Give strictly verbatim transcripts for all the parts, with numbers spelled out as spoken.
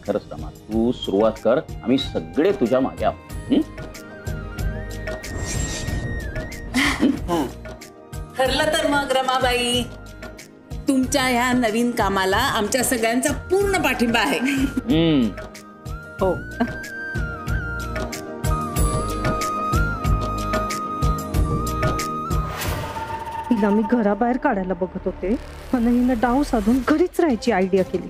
खरंच रमा, तू सुरुवात कर, आम्ही सगळे तुझ्या मागे आहोत. ठरलं तर मग रमाबाई, तुमच्या ह्या नवीन कामाला आमच्या सगळ्यांचा पूर्ण पाठिंबा आहे. हो. हिला मी घराबाहेर काढायला बघत होते, पण हिनं डाव साधून घरीच राहायची आयडिया केली.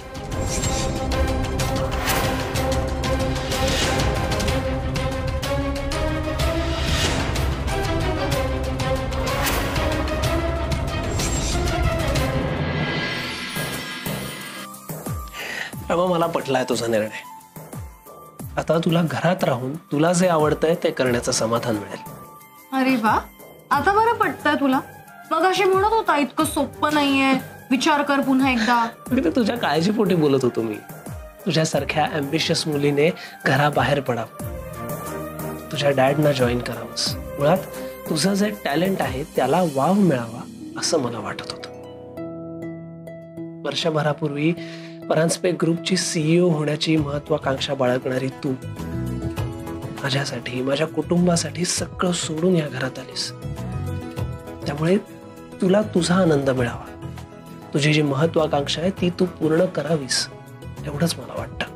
रमा, मला पटलाय तुझा निर्णय. आता तुला घरात राहून तुला जे आवडतंय ते करण्याचं समाधान मिळेल. अरे वा, आता बरं पटतंय तुला. मग अशी म्हणत होता इतकं सोपं नाहीये, विचार कर पुन्हा एकदा. अगदी तुझ्या काळजीपोटी बोलत होतो मी. तुझ्यासारख्या ॲम्बिशियस मुलीने घराबाहेर पडावं, तुझ्या डॅडना जॉईन करावंस. मुळात तुझं जे टॅलेंट आहे त्याला वाव मिळावा असं मला वाटत होतं. वर्षभरापूर्वी परांजपे ग्रुपची सीईओ होण्याची महत्वाकांक्षा बाळगणारी तू माझ्यासाठी, माझ्या कुटुंबासाठी सगळं सोडून या घरात आलीस. त्यामुळे तुला तुझा आनंद मिळावा, तुझी जी महत्वाकांक्षा आहे ती तू पूर्ण करावीस, एवढंच मला वाटतं.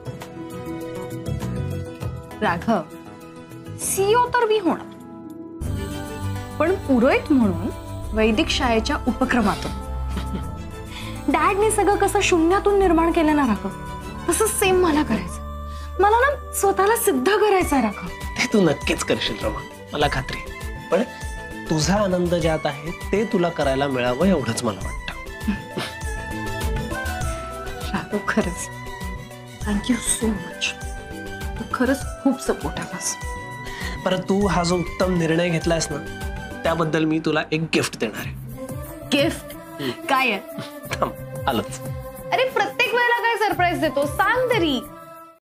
राघव, सीईओ तर मी होणार, पण पुरोहित म्हणून वैदिक शाळेच्या उपक्रमातून. डॅडने सगळं कसं शून्यातून निर्माण केलं ना राघव, तसं सेम मला करायचं. मला ना स्वतःला सिद्ध करायचं राघव. ते तू नक्कीच करशील रमा, मला खात्री. पण तुझा आनंद ज्यात आहे ते तुला करायला मिळावं एवढंच मला वाटतं. राघव, खरंच थँक्यू सो मच. तू खरंच खूप सपोर्ट आहेस. परत तू हा जो उत्तम निर्णय घेतलायस ना, त्याबद्दल मी तुला एक गिफ्ट देणार आहे. गिफ्ट काय आहे? आलंच. अरे प्रत्येक वेळेला काय सरप्राईज देतो, सांग तरी.